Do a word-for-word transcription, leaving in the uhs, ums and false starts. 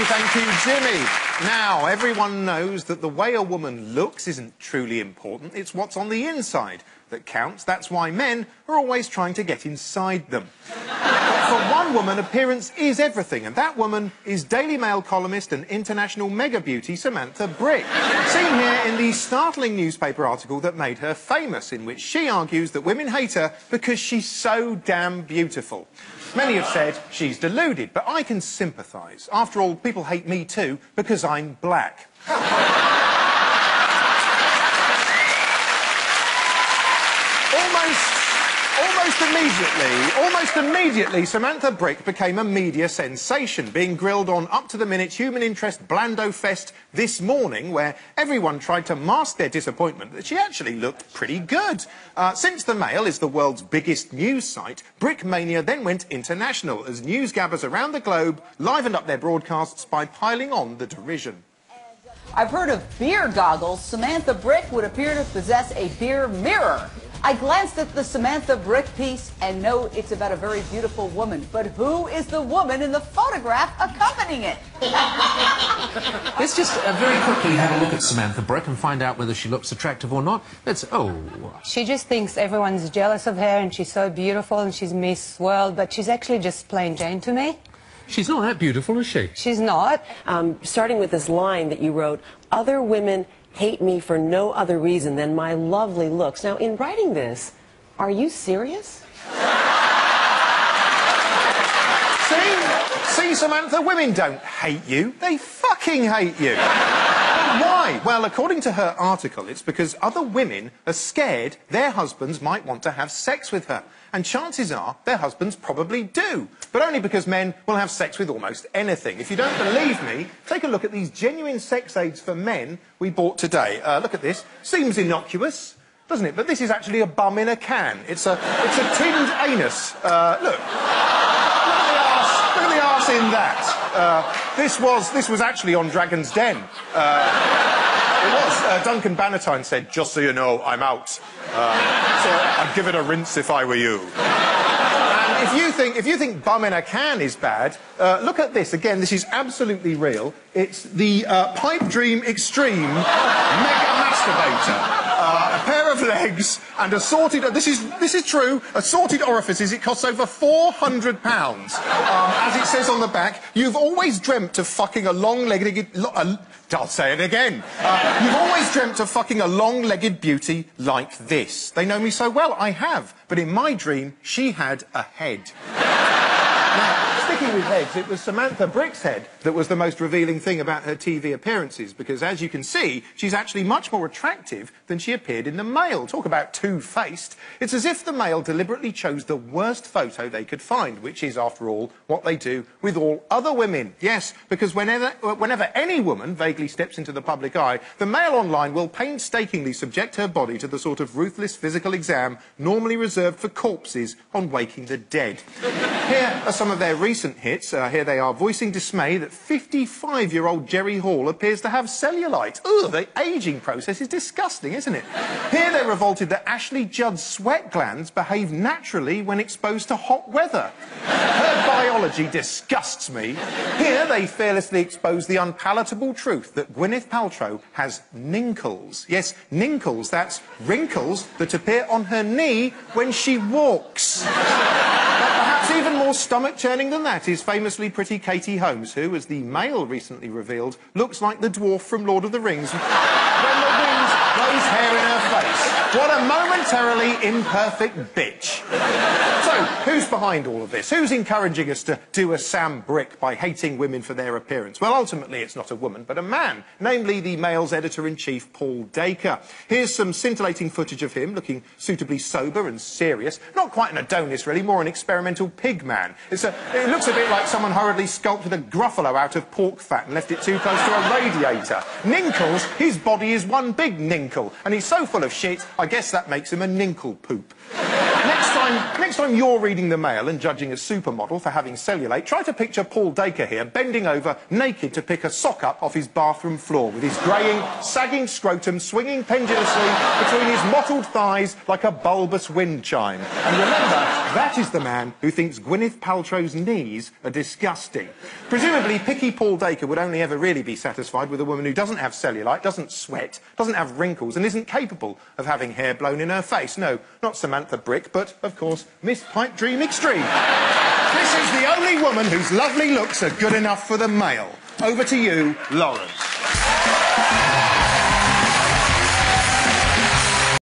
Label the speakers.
Speaker 1: Jimmy, thank you, Jimmy. Now, everyone knows that the way a woman looks isn't truly important. It's what's on the inside that counts. That's why men are always trying to get inside them. But for one woman, appearance is everything, and that woman is Daily Mail columnist and international mega beauty Samantha Brick. Seen here in the startling newspaper article that made her famous, in which she argues that women hate her because she's so damn beautiful. Many have said she's deluded, but I can sympathise. After all, people hate me too because I'm black. Almost, almost immediately, almost immediately, Samantha Brick became a media sensation, being grilled on up-to-the-minute human interest Blando Fest this morning, where everyone tried to mask their disappointment that she actually looked pretty good. Uh, since the Mail is the world's biggest news site, Brick Mania then went international as news gabbers around the globe livened up their broadcasts by piling on the derision.
Speaker 2: I've heard of beer goggles. Samantha Brick would appear to possess a beer mirror. I glanced at the Samantha Brick piece and know it's about a very beautiful woman. But who is the woman in the photograph accompanying it?
Speaker 3: Let's just uh, very quickly have a look at Samantha Brick and find out whether she looks attractive or not. Let's... Oh...
Speaker 4: She just thinks everyone's jealous of her and she's so beautiful and she's Miss World, but she's actually just plain Jane to me.
Speaker 3: She's not that beautiful, is she?
Speaker 4: She's not.
Speaker 5: Um, starting with this line that you wrote, other women hate me for no other reason than my lovely looks. Now, in writing this, are you serious?
Speaker 1: See? See, Samantha, women don't hate you. They fucking hate you. Why? Well, according to her article, it's because other women are scared their husbands might want to have sex with her. And chances are their husbands probably do. But only because men will have sex with almost anything. If you don't believe me, take a look at these genuine sex aids for men we bought today. Uh, look at this. Seems innocuous, doesn't it? But this is actually a bum in a can. It's a, it's a tinned anus. Uh, look. Look at the arse. Look at the arse in that. Uh, this was, this was actually on Dragon's Den. Uh, It was. Uh, Duncan Bannatyne said, just so you know, I'm out. Uh, so I'd give it a rinse if I were you. And if you think, if you think bum in a can is bad, uh, look at this. Again, this is absolutely real. It's the uh, Pipe Dream Extreme Mega Masturbator. Uh, a pair of legs and assorted... Uh, this is this is true. Assorted orifices. It costs over four hundred pounds. Um, as it says on the back, you've always dreamt of fucking a long-legged... Lo uh, I'll say it again. Uh, you've always dreamt of fucking a long-legged beauty like this. They know me so well. I have. But in my dream, she had a head. Now, sticking with heads, it was Samantha Brick's head that was the most revealing thing about her T V appearances, because, as you can see, she's actually much more attractive than she appeared in the Mail. Talk about two-faced. It's as if the Mail deliberately chose the worst photo they could find, which is, after all, what they do with all other women. Yes, because whenever, whenever any woman vaguely steps into the public eye, the Mail Online will painstakingly subject her body to the sort of ruthless physical exam normally reserved for corpses on Waking the Dead. Here are some of their recent hits. Uh, here they are, voicing dismay that fifty-five-year-old Jerry Hall appears to have cellulite. Ugh, the ageing process is disgusting, isn't it? Here they're revolted that Ashley Judd's sweat glands behave naturally when exposed to hot weather. Her biology disgusts me. Here they fearlessly expose the unpalatable truth that Gwyneth Paltrow has ninkles. Yes, ninkles, that's wrinkles that appear on her knee when she walks. Perhaps even more stomach-churning than that is famously pretty Katie Holmes, who, as the Mail recently revealed, looks like the dwarf from Lord of the Rings when the wind blows hair in her face. What a momentarily imperfect bitch. So, who's behind all of this? Who's encouraging us to do a Sam Brick by hating women for their appearance? Well, ultimately, it's not a woman, but a man, namely the Mail's editor-in-chief, Paul Dacre. Here's some scintillating footage of him looking suitably sober and serious. Not quite an Adonis, really, more an experimental pig man. It's a, it looks a bit like someone hurriedly sculpted a Gruffalo out of pork fat and left it too close to a radiator. Ninkles, his body is one big ninkle, and he's so full of shit, I guess that makes him a ninkle poop. Next next time, next time you're reading the Mail and judging a supermodel for having cellulite, try to picture Paul Dacre here bending over naked to pick a sock up off his bathroom floor with his greying, sagging scrotum swinging pendulously between his mottled thighs like a bulbous wind chime. And remember, that is the man who thinks Gwyneth Paltrow's knees are disgusting. Presumably, picky Paul Dacre would only ever really be satisfied with a woman who doesn't have cellulite, doesn't sweat, doesn't have wrinkles, and isn't capable of having hair blown in her face. No, not Samantha Brick, but, of course, Miss Pipe Dream Extreme. This is the only woman whose lovely looks are good enough for the Mail. Over to you, Lawrence.